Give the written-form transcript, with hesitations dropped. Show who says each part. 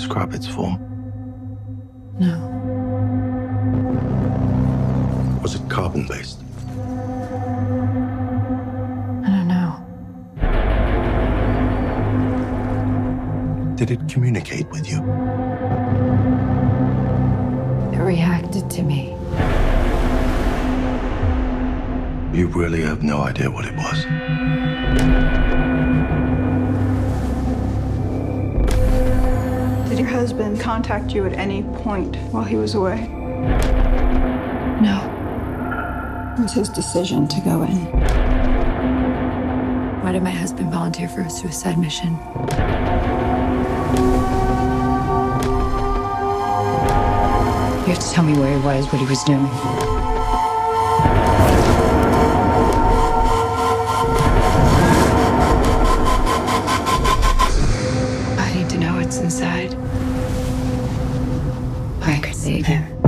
Speaker 1: describe its form?
Speaker 2: No.
Speaker 1: Was it carbon-based?
Speaker 2: I don't know.
Speaker 1: Did it communicate with you?
Speaker 2: It reacted to me.
Speaker 1: You really have no idea what it was.
Speaker 3: Did your husband contact you at any point while he was away?
Speaker 2: No.
Speaker 3: It was his decision to go in.
Speaker 2: Why did my husband volunteer for a suicide mission? You have to tell me where he was, what he was doing. I need to know what's inside. I could save him.